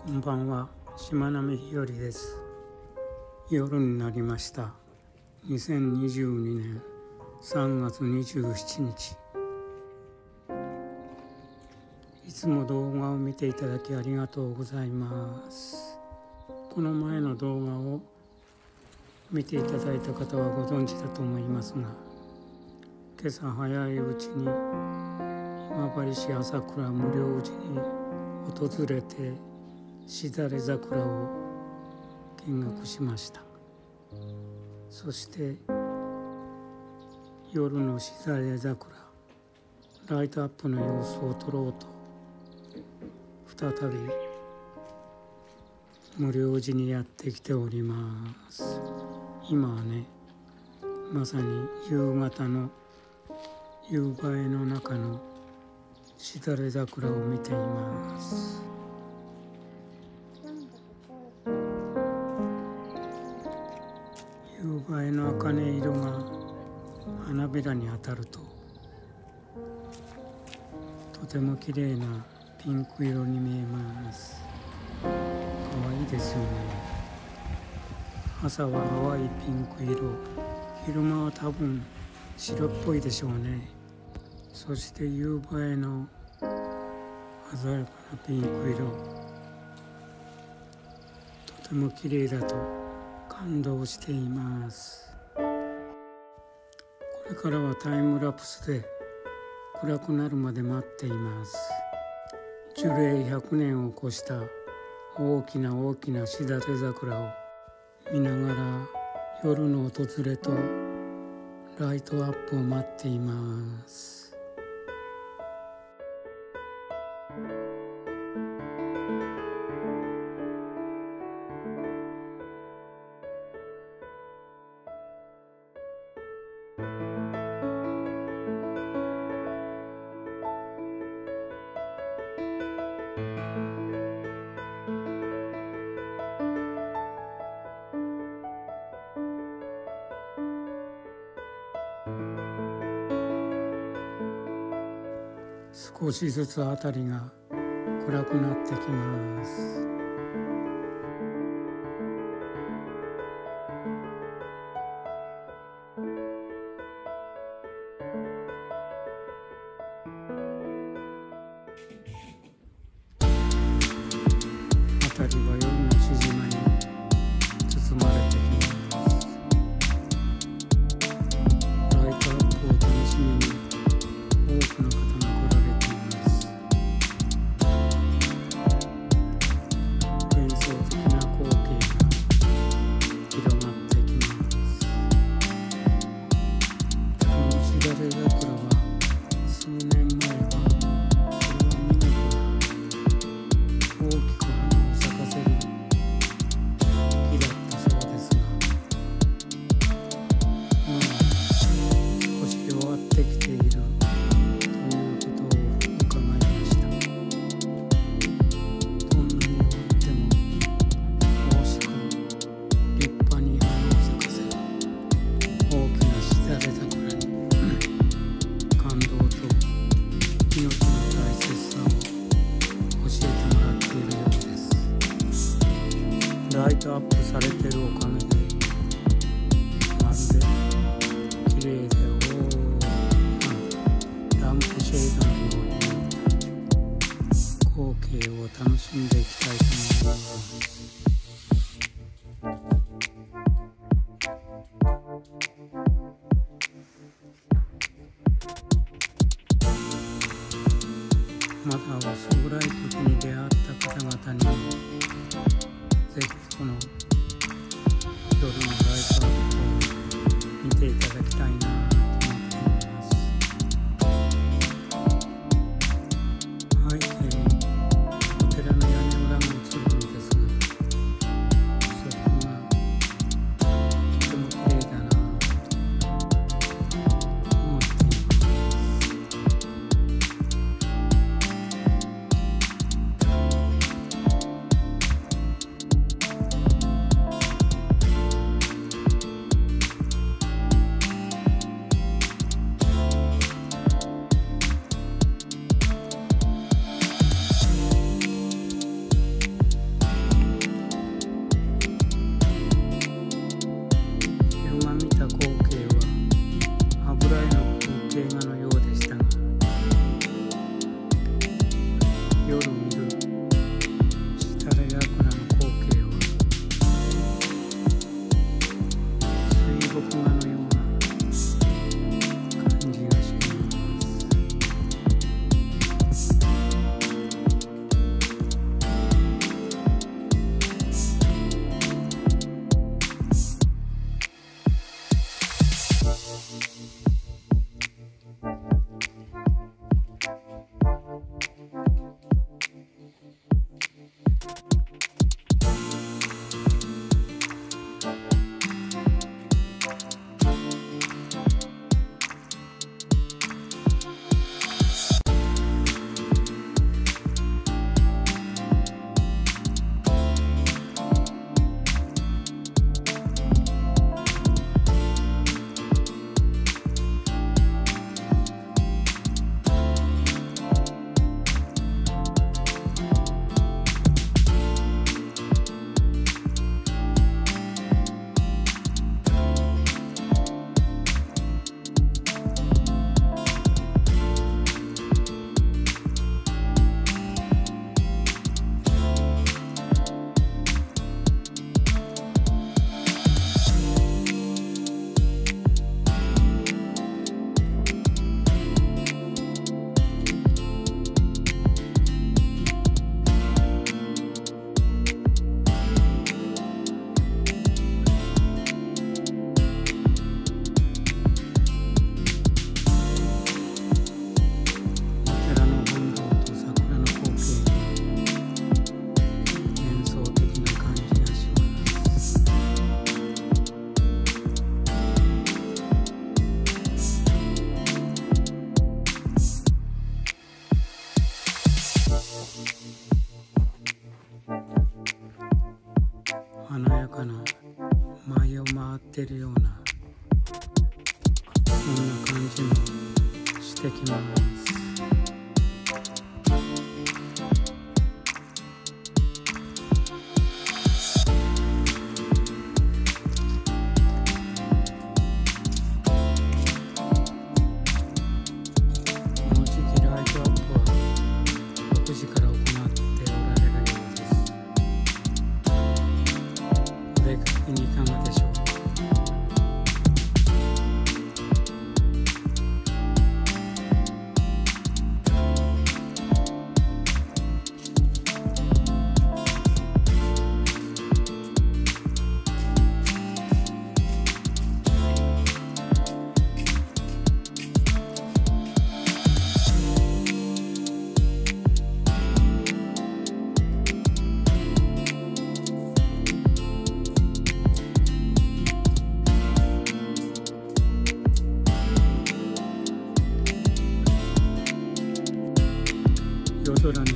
こんばんは、しまなみひよりです。夜になりました。2022年3月27日。いつも動画を見ていただきありがとうございます。この前の動画を見ていただいた方はご存知だと思いますが、今朝早いうちに今治市朝倉無料寺に訪れてしだれ桜を見学しました。そして夜のしだれ桜ライトアップの様子を撮ろうと再び無料寺にやってきております。今はね、まさに夕方の夕映えの中のしだれ桜を見ています。夕映えの茜色が花びらに当たるととても綺麗なピンク色に見えます。可愛いですよね。朝は淡いピンク色、昼間は多分白っぽいでしょうね。そして夕映えの鮮やかなピンク色、とても綺麗だと感動しています。これからはタイムラプスで暗くなるまで待っています。樹齢100年を越した大きな大きなしだれ桜を見ながら夜の訪れとライトアップを待っています。少しずつあたりが暗くなってきます。あたりは夜のしじまに包まれてきます。ライトアップを楽しみに多くの方がライトアップされてるおかげでまるで綺麗でランプシェードのように光景を楽しんでいきたいと思います。まだ薄暗い時に出会った方々にぜひこの夜のライトアップを見ていただきたいなと思っています。背景にお寺の屋根裏が映るんですが、そこがとても綺麗だなと思っています。 けるような、そんな感じもしてきます。この時期ライトアップは6時から行っておられるようです。お出かけにいかがでしょうか。夜空に